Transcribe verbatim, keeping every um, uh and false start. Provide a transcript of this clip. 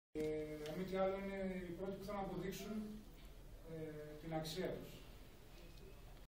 Ε, αν μη τι άλλο, είναι οι πρώτοι που θα αποδείξουν ε, την αξία τους.